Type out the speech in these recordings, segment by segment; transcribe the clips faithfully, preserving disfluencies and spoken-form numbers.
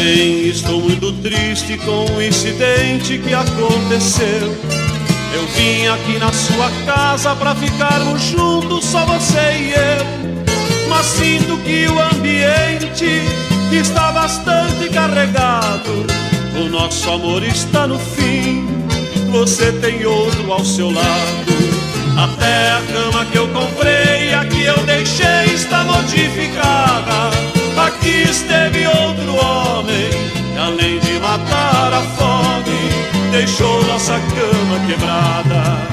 Bem, estou muito triste com o incidente que aconteceu. Eu vim aqui na sua casa pra ficarmos juntos, só você e eu. Mas sinto que o ambiente está bastante carregado. O nosso amor está no fim, você tem outro ao seu lado. Até a cama que eu comprei, a que eu deixei, está modificada. Aqui esteve outro homem, que além de matar a fome, deixou nossa cama quebrada.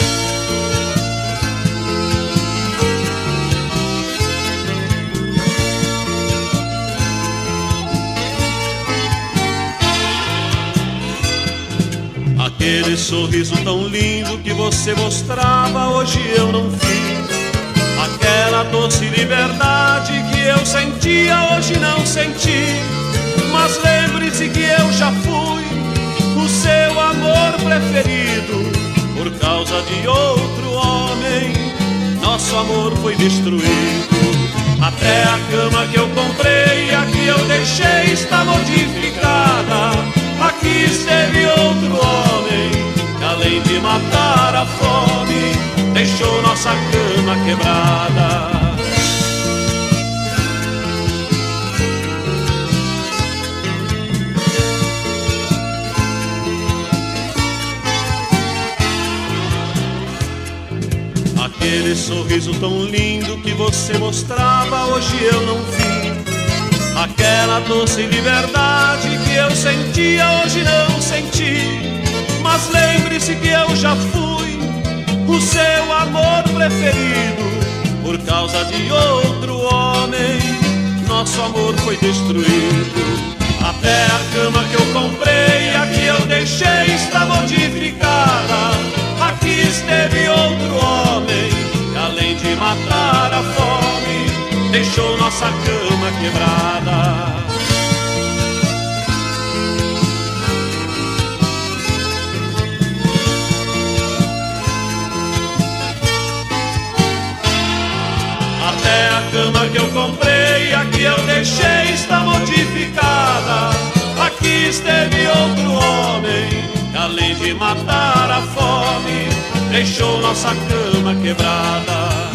Aquele sorriso tão lindo que você mostrava, hoje eu não vi. Aquela doce liberdade que eu sentia, hoje não senti. Mas lembre-se que eu já fui o seu amor preferido. Por causa de outro homem, nosso amor foi destruído. Até a cama que eu comprei, a que eu deixei, está modificada. Aqui esteve outro homem, que além de matar a fome, deixou nossa cama quebrada. Aquele sorriso tão lindo que você mostrava, hoje eu não vi. Aquela doce liberdade que eu sentia, hoje não senti. Mas lembre-se que eu já fui o seu amor preferido. Por causa de outro homem, nosso amor foi destruído. Até a cama que eu comprei, a que eu deixei, está modificada. Aqui esteve outro homem, que além de matar a fome, deixou nossa cama quebrada. Até a cama que eu comprei, a que eu deixei, está modificada. Aqui esteve outro homem, que além de matar a fome, deixou nossa cama quebrada.